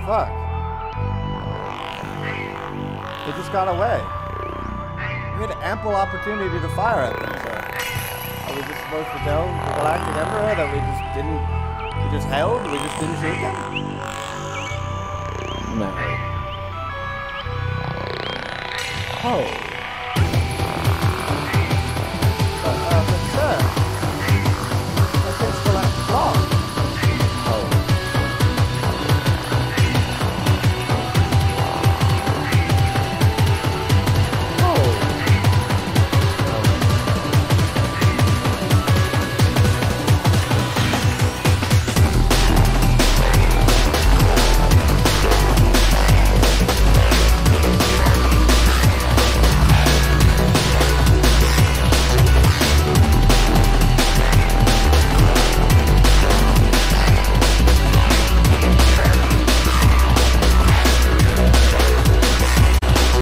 fuck? They just got away. We had ample opportunity to fire at them, so... Are we just supposed to tell the Galactic Emperor that we just didn't... We just held? We just didn't shoot them? No. Oh.